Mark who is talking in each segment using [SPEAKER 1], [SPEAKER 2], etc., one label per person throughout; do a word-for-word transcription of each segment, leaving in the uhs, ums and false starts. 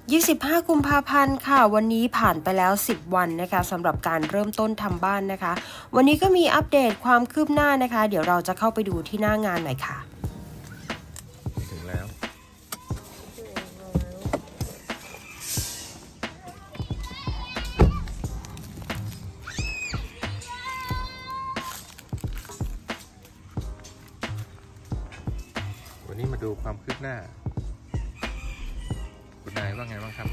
[SPEAKER 1] ยี่สิบห้ากุมภาพันธ์ค่ะวันนี้ผ่านไปแล้วสิบวันนะคะสำหรับการเริ่มต้นทำบ้านนะคะวันนี้ก็มีอัปเดตความคืบหน้านะคะเดี๋ยวเราจะเข้าไปดูที่หน้างานหน่อยค่ะ
[SPEAKER 2] ถึงแล้ววันนี้มาดูความคืบหน้าคุณนายว่าไงบ้างครับ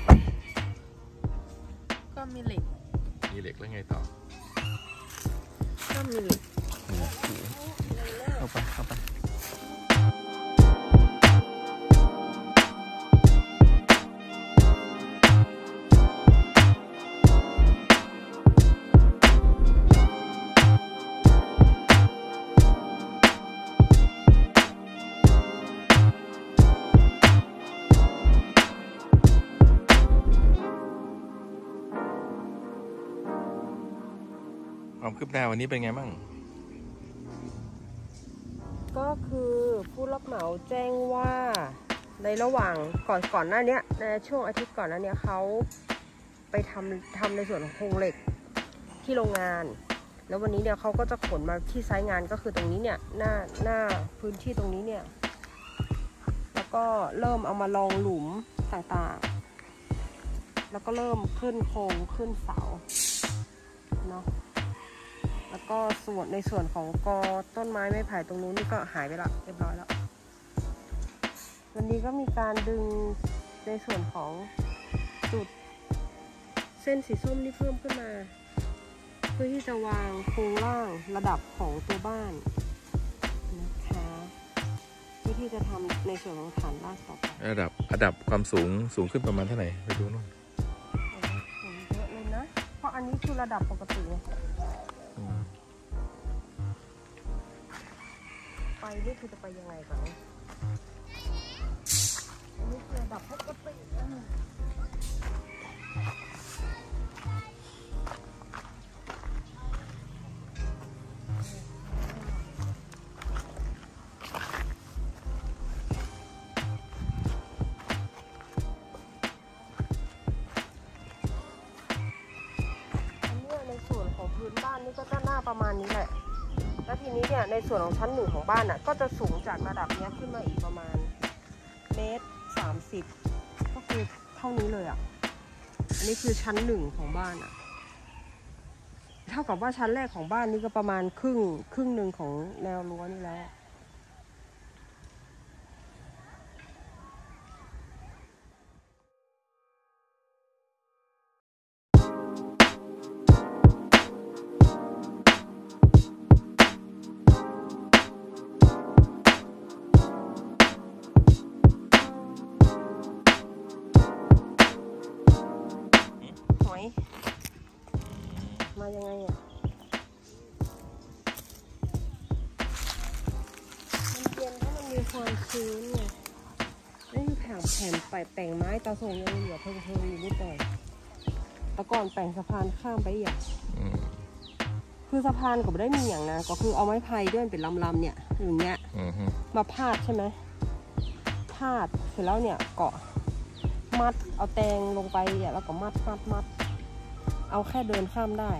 [SPEAKER 3] ก็มีเหล็ก
[SPEAKER 2] มีเหล็กแล้วไงต่อ
[SPEAKER 3] ก็มีเหล็ก
[SPEAKER 2] เข้าไปเข้าไปความคืบหน้าวันนี้เป็นไงบ้าง
[SPEAKER 1] ก็คือผู้รับเหมาแจ้งว่าในระหว่างก่อนก่อนหน้านี้ในช่วงอาทิตย์ก่อนหน้านี้เขาไปทำทำในส่วนของโครงเหล็กที่โรงงานแล้ววันนี้เนี่ยเขาก็จะขนมาที่ไซต์งานก็คือตรงนี้เนี่ยหน้าหน้าพื้นที่ตรงนี้เนี่ยแล้วก็เริ่มเอามาลองหลุมต่างๆแล้วก็เริ่มขึ้นโครงขึ้นเสาเนาะแล้วก็ส่วนในส่วนของกอต้นไม้ไม้ไผ่ตรงนู้นนี่ก็หายไปละเรียบร้อยแล้ววันนี้ก็มีการดึงในส่วนของจุดเส้นสีส้มนี่เพิ่มขึ้นมาเพื่อที่จะวางโครงล่างระดับของตัวบ้านนะคะเพื่อที่จะทำในส่วนของฐานรากต่อไประ
[SPEAKER 2] ดับระดับความสูงสูงขึ้นประมาณเท่าไหร่ไปดูนู่น
[SPEAKER 1] สูงเยอะเลยนะเพราะอันนี้คือระดับปกติไปนี่คือจะไปยังไงก่อนอันนี้คือระดับปกติในส่วนของพื้นบ้านนี่ก็จะหน้าประมาณนี้แหละแล้วทีนี้เนี่ยในส่วนของชั้นหนึ่งของบ้านอ่ะก็จะสูงจากระดับนี้ขึ้นมาอีกประมาณเมตรสามสิบก็คือเท่านี้เลยอ่ะอันนี้คือชั้นหนึ่งของบ้านอ่ะเท่ากับว่าชั้นแรกของบ้านนี่ก็ประมาณครึ่งครึ่งหนึ่งของแนวรั้วนี่แล้วมายังไงอ่ะมันเย็นเพราะมันมีความชื้นไงนี่คือแผ่นแผ่นไปแป่งไม้ตาส่งยังเหลือเพิ่งเพิ่งอยู่นิดหน่อยแต่ก่อนแป่งสะพานข้ามไปอย่างคือสะพานก็ไม่ได้มีอย่างนะก็คือเอาไม้ไผ่ด้วยเป็นลำๆเนี่ยอย่างเงี้ยมาพาดใช่ไหมพาดเสร็จแล้วเนี่ยเกาะมัดเอาแตงลงไปเนี่ยแล้วก็มัดมัดมัดเอาแค่เดินข้ามได้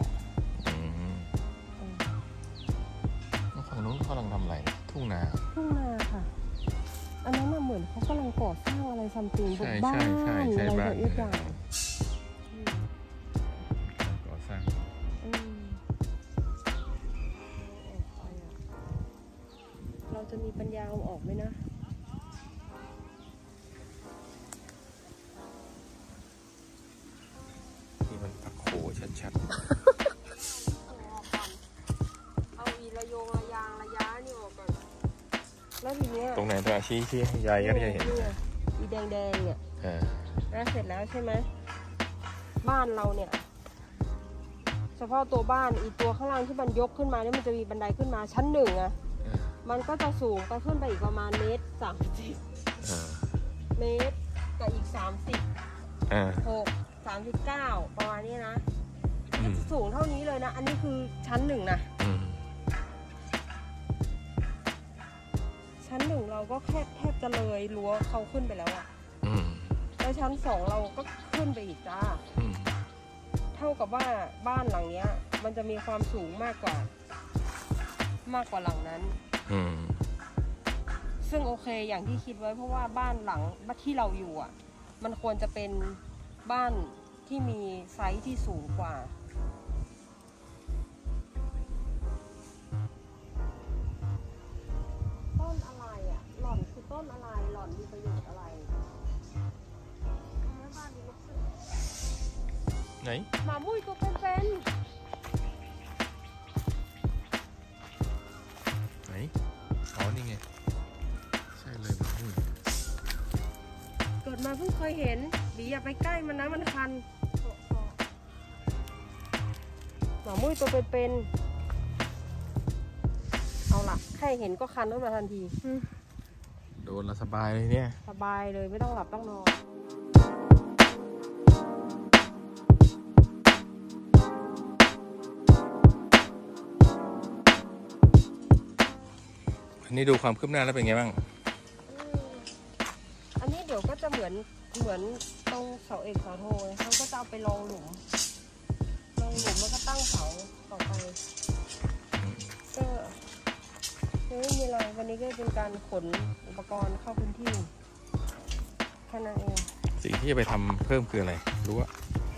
[SPEAKER 2] ฝั่งนู้นเขากำลังทำอะไรทุ่งนา
[SPEAKER 1] ทุ่งนาค่ะอันนั้นเหมือนเขากำลังก่อสร้างอะไรซัมติงบนบ้านอะไรแบบนี้อย่าง
[SPEAKER 2] ก่อสร้าง
[SPEAKER 1] เราจะมีปัญญาเอาออกไหมนะ
[SPEAKER 2] นี่มันตะโขชัดๆ
[SPEAKER 1] เอาอีระยงระยางระยะนี่ออกก่อนแล้วทีเนี้ย
[SPEAKER 2] ตรงไหนตัวชี้ชี้ยายก็จะเห็น
[SPEAKER 1] อีแดงแดงเนี่ยแล้วเสร็จแล้วใช่ไหมบ้านเราเนี่ยเฉพาะตัวบ้านอีตัวข้างล่างที่มันยกขึ้นมาเนี่ยมันจะมีบันไดขึ้นมาชั้นหนึ่งอะมันก็จะสูงไปขึ้นไปอีกประมาณเมตรสามสิบเมตรกับอีกสามสิบหกสามสิบเก้าประมาณนี้นะสูงเท่านี้เลยนะอันนี้คือชั้นหนึ่งนะชั้นหนึ่งเราก็แค่แทบจะเลยรั้วเขาขึ้นไปแล้วอ่ะแล้วชั้นสองเราก็ขึ้นไปอีกจ้า
[SPEAKER 2] อืม
[SPEAKER 1] เท่ากับว่าบ้านหลังเนี้ย มันจะมีความสูงมากกว่า มากกว่าหลังนั้น
[SPEAKER 2] อืม
[SPEAKER 1] ซึ่งโอเคอย่างที่คิดไว้เพราะว่าบ้านหลังที่เราอยู่อ่ะ มันควรจะเป็นบ้านที่มีไซส์ที่สูงกว่าต้นอะไรอ่ะหล่อนคือต้นอะไรหล่อนมีประโยชน์อะไรบ้านนี้
[SPEAKER 2] ไหน
[SPEAKER 1] หมามุ้ยตัวเป็น
[SPEAKER 2] ไหน อ๋อ นี่ไง ใช่เลยมันอุ้ย
[SPEAKER 1] ๆเกิดมาเพิ่งเคยเห็นบีอย่าไปใกล้มันนะมันคันหมามุ้ยตัวเป็นๆเอาล่ะแค่เห็นก็คันขึ้นมาทันที
[SPEAKER 2] โดนละสบายเลยเนี่ย
[SPEAKER 1] สบายเลยไม่ต้องหลับต้องนอน
[SPEAKER 2] อันนี้ดูความคืบหน้าแล้วเป็นไงบ้าง
[SPEAKER 1] อันนี้เดี๋ยวก็จะเหมือนเหมือนตรงเสาเอกเสาโทเลยเขาก็จะเอาไปลองหลุมลองหลุมแล้วก็ตั้งเสาต่อไปก็ไม่มีอะไรวันนี้ก็เป็นการขนอุปกรณ์เข้าพื้นที่แค่นั้นเอง
[SPEAKER 2] สิ่งที่จะไปทำเพิ่มคืออะไร รู้ว่า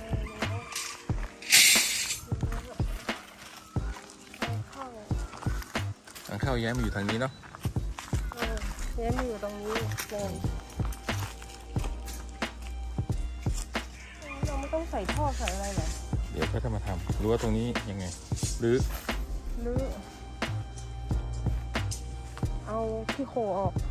[SPEAKER 1] เข้า
[SPEAKER 2] ทางเข้าย้ายมาอยู่ทางนี้เนาะ
[SPEAKER 1] เออเนี่ยมีอยู่ตรงนี้เลยเราไม่ต้องใส่ท่อใส่อะไรเหรอ
[SPEAKER 2] เดี๋ยวก็จะมาทำรู้ว่าตรงนี้ยังไง หรือ
[SPEAKER 1] หรือเอาที่โคออก